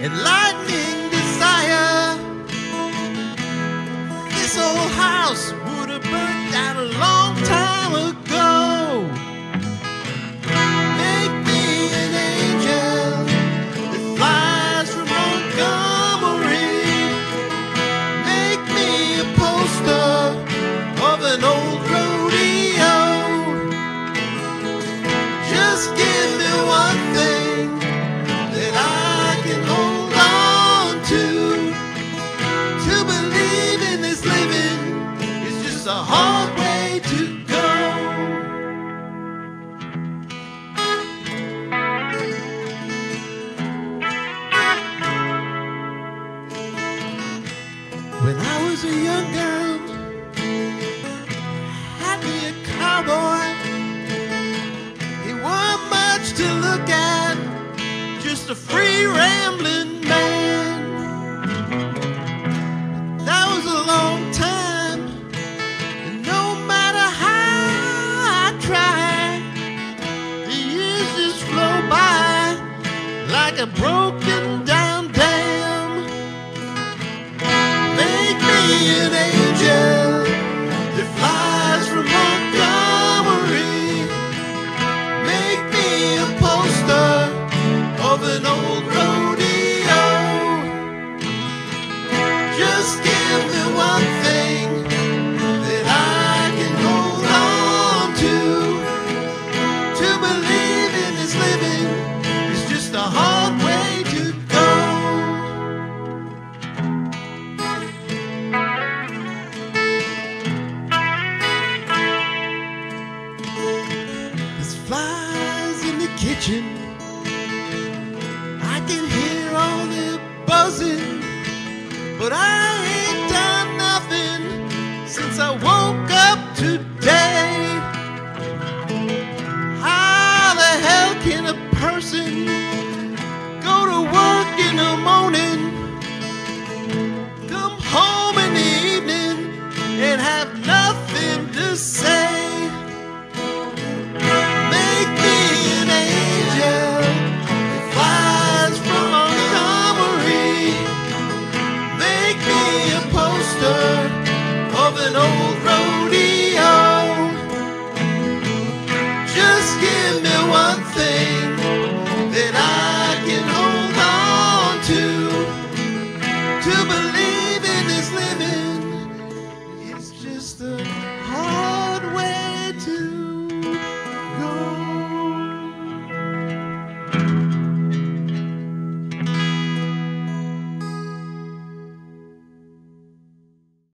enlightening desire. This old house would have burnt down a long time ago. Make me an angel that flies from Montgomery. Make me a poster of an old rodeo. Just give me one thing that I can hold on to. To believe in this living is just a hard way to go. When I was a young girl, had me a cowboy. He wasn't much to look at, just a free rambling man. That was a long time, and no matter how I tried, the years just flow by like a broken down dam. Make me an angel that flies from Montgomery. Make me a poster of an old rodeo. Just give me one thing that I can hold on to. To believe in this living is just a hard way to go. There's flies in the kitchen. I can hear all their buzzing, but I ain't done nothing since I woke up today. How the hell can a person go to work in the morning, come home in the evening, and have nothing to say? Make me an angel that flies from Montgomery. Make me a poster of an old